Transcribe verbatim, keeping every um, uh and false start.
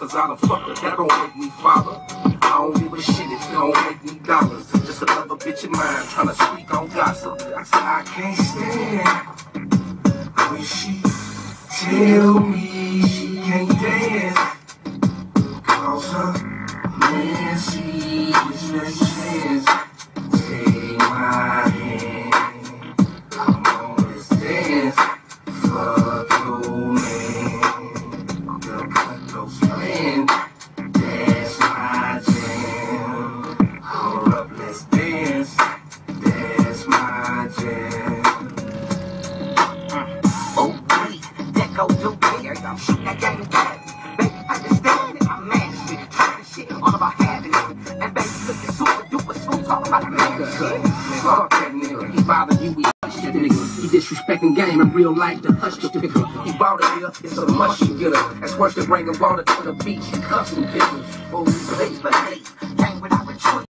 cause I done fucked her, that don't make me father. I don't give a shit if it don't make me dollars. Just another bitch of mine trying to speak on gossip. I said I can't stand when she tell me she can't dance, cause her man she is the chance. Take my hand, come on, let's dance. Fuck your man, girl, cut those plans. That's my jam. Hold up, let's dance. That's my jam. Oh, wait, that go too weird. I'm shooting that game back. Baby, I understand it. I'm managing it. Talking shit all about having it. And baby, looking super duper smooth. Talking about the man shit. Fuck that nigga. He bothered you, we hush that nigga. He disrespecting game in real life, the hush the picker. He bought it here, it's a mushy getter. That's worse than bringing water to the beach and cussing pictures. Oh, baby,